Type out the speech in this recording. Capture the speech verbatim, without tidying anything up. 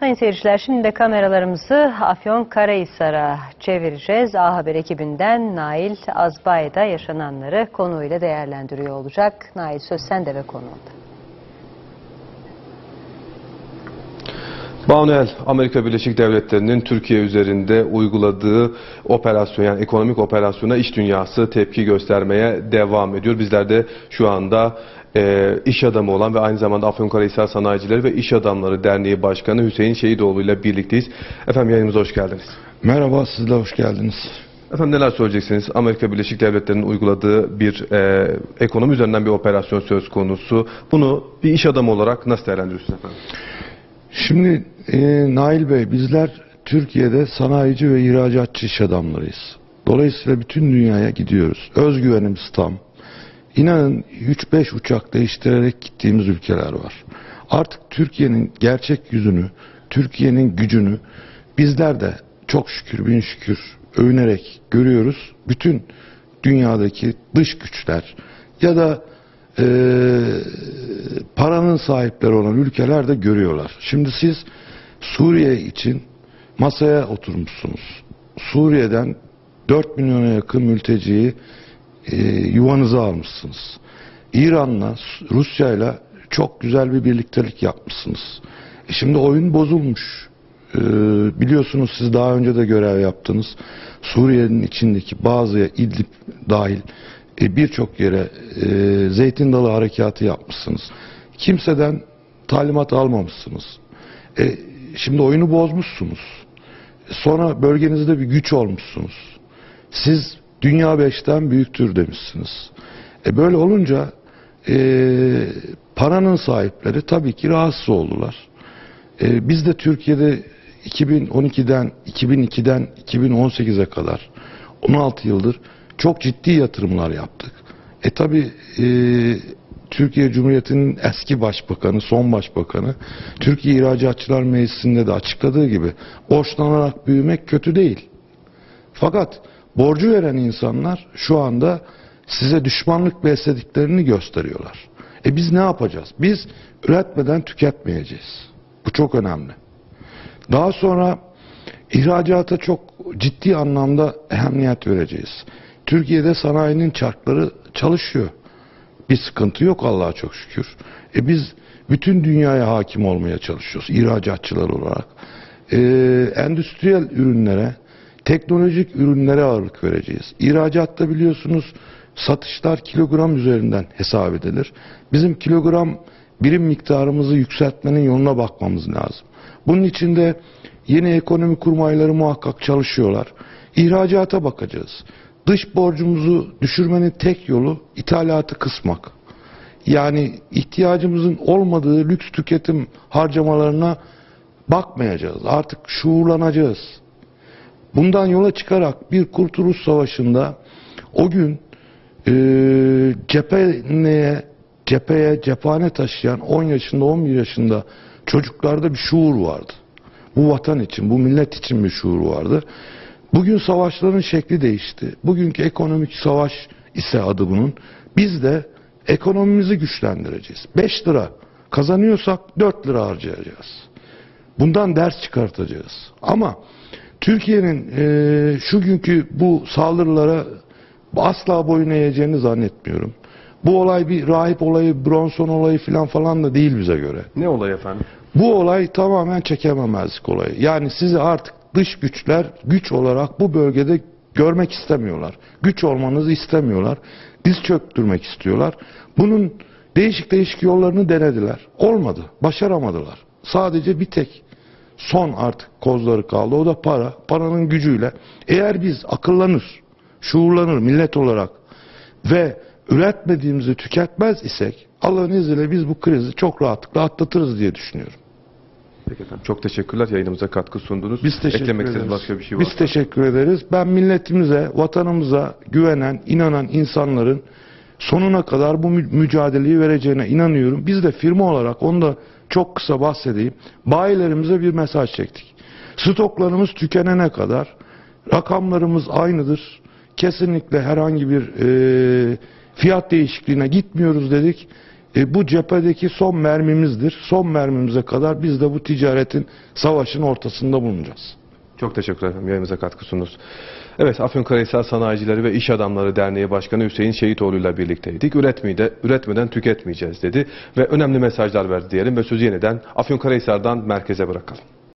Sayın seyirciler, şimdi de kameralarımızı Afyonkarahisar'a çevireceğiz. A Haber ekibinden Nail Azbay da yaşananları konuyla değerlendiriyor olacak. Nail, söz sende ve konuğunda. Banuel, Amerika Birleşik Devletleri'nin Türkiye üzerinde uyguladığı operasyon, yani ekonomik operasyona iş dünyası tepki göstermeye devam ediyor. Bizler de şu anda e, iş adamı olan ve aynı zamanda Afyonkarahisar Sanayicileri ve İş Adamları Derneği Başkanı Hüseyin Şehidoğlu ile birlikteyiz. Efendim, yayınımıza hoş geldiniz. Merhaba, siz de hoş geldiniz. Efendim, neler söyleyeceksiniz? Amerika Birleşik Devletleri'nin uyguladığı bir e, ekonomi üzerinden bir operasyon söz konusu. Bunu bir iş adamı olarak nasıl değerlendiriyorsunuz efendim? Şimdi e, Nail Bey, bizler Türkiye'de sanayici ve ihracatçı iş adamlarıyız. Dolayısıyla bütün dünyaya gidiyoruz. Özgüvenimiz tam. İnanın üç beş uçak değiştirerek gittiğimiz ülkeler var. Artık Türkiye'nin gerçek yüzünü, Türkiye'nin gücünü bizler de çok şükür, bin şükür övünerek görüyoruz. Bütün dünyadaki dış güçler ya da e, paranın sahipleri olan ülkeler de görüyorlar. Şimdi siz Suriye için masaya oturmuşsunuz. Suriye'den dört milyona yakın mülteciyi e, yuvanıza almışsınız. İran'la, Rusya'yla çok güzel bir birliktelik yapmışsınız. E şimdi oyun bozulmuş. E, biliyorsunuz, siz daha önce de görev yaptınız. Suriye'nin içindeki bazı, İdlib dahil e, birçok yere e, Zeytin Dalı harekatı yapmışsınız. Kimseden talimat almamışsınız. E, şimdi oyunu bozmuşsunuz. Sonra bölgenizde bir güç olmuşsunuz. Siz dünya beşten büyüktür demişsiniz. E böyle olunca e, paranın sahipleri tabii ki rahatsız oldular. E, biz de Türkiye'de iki bin on ikiden iki bin ikiden iki bin on sekize kadar on altı yıldır çok ciddi yatırımlar yaptık. E tabii e, Türkiye Cumhuriyeti'nin eski başbakanı, son başbakanı, Türkiye İhracatçılar Meclisi'nde de açıkladığı gibi borçlanarak büyümek kötü değil. Fakat borcu veren insanlar şu anda size düşmanlık beslediklerini gösteriyorlar. E biz ne yapacağız? Biz üretmeden tüketmeyeceğiz. Bu çok önemli. Daha sonra ihracata çok ciddi anlamda ehemmiyet vereceğiz. Türkiye'de sanayinin çarkları çalışıyor. Bir sıkıntı yok Allah'a çok şükür. E biz bütün dünyaya hakim olmaya çalışıyoruz ihracatçılar olarak. E, endüstriyel ürünlere, teknolojik ürünlere ağırlık vereceğiz. İhracatta biliyorsunuz satışlar kilogram üzerinden hesap edilir. Bizim kilogram birim miktarımızı yükseltmenin yoluna bakmamız lazım. Bunun için de yeni ekonomi kurmayları muhakkak çalışıyorlar. İhracata bakacağız. Dış borcumuzu düşürmenin tek yolu ithalatı kısmak. Yani ihtiyacımızın olmadığı lüks tüketim harcamalarına bakmayacağız. Artık şuurlanacağız. Bundan yola çıkarak bir Kurtuluş Savaşı'nda o gün e, cephaneye, cepheye cephane taşıyan on yaşında on bir yaşında çocuklarda bir şuur vardı. Bu vatan için, bu millet için bir şuur vardı. Bugün savaşların şekli değişti. Bugünkü ekonomik savaş ise adı bunun. Biz de ekonomimizi güçlendireceğiz. beş lira kazanıyorsak dört lira harcayacağız. Bundan ders çıkartacağız. Ama Türkiye'nin e, şu günkü bu saldırılara asla boyun eğeceğini zannetmiyorum. Bu olay bir rahip olayı, Bronson olayı falan falan da değil bize göre. Ne olay efendim? Bu olay tamamen çekememezlik olayı. Yani sizi artık dış güçler güç olarak bu bölgede görmek istemiyorlar. Güç olmanızı istemiyorlar. Diz çöktürmek istiyorlar. Bunun değişik değişik yollarını denediler. Olmadı. Başaramadılar. Sadece bir tek son artık kozları kaldı. O da para. Paranın gücüyle. Eğer biz akıllanır, şuurlanır millet olarak ve üretmediğimizi tüketmez isek Allah'ın izniyle biz bu krizi çok rahatlıkla atlatırız diye düşünüyorum. Peki efendim, çok teşekkürler, yayınımıza katkı sundunuz. Biz teşekkür Eklemek ederiz. istediğiniz başka bir şey var mı? Biz teşekkür ederiz. Ben milletimize, vatanımıza güvenen, inanan insanların sonuna kadar bu mü mücadeleyi vereceğine inanıyorum. Biz de firma olarak, onu da çok kısa bahsedeyim, bayilerimize bir mesaj çektik. Stoklarımız tükenene kadar rakamlarımız aynıdır. Kesinlikle herhangi bir e, fiyat değişikliğine gitmiyoruz dedik. E, bu cephedeki son mermimizdir. Son mermimize kadar biz de bu ticaretin, savaşın ortasında bulunacağız. Çok teşekkür ederim. Yayınımıza katkı sundunuz. Evet, Afyonkarahisar Sanayicileri ve İş Adamları Derneği Başkanı Hüseyin Şehitoğlu ile birlikteydik. Üretmeyi de, üretmeden tüketmeyeceğiz dedi ve önemli mesajlar verdi diyelim ve sözü yeniden Afyonkarahisar'dan merkeze bırakalım.